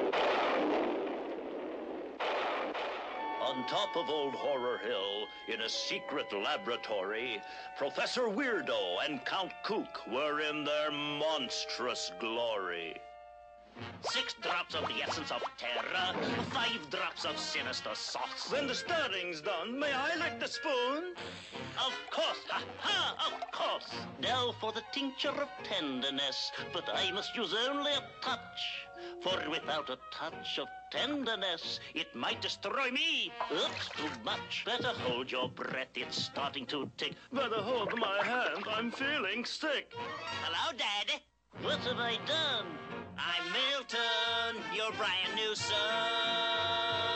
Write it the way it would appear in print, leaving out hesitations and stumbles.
On top of Old Horror Hill, in a secret laboratory, Professor Weirdo and Count Kook were in their monstrous glory. 6 drops of the essence of terror, 5 drops of sinister sauce. When the stirring's done, may I lick the spoon? Of course, of course. Now for the tincture of tenderness, but I must use only a touch. For without a touch of tenderness, it might destroy me. Oops, too much. Better hold your breath, it's starting to tick. Better hold my hand, I'm feeling sick. Hello, Dad. What have I done? I'm Milton, your brand new son.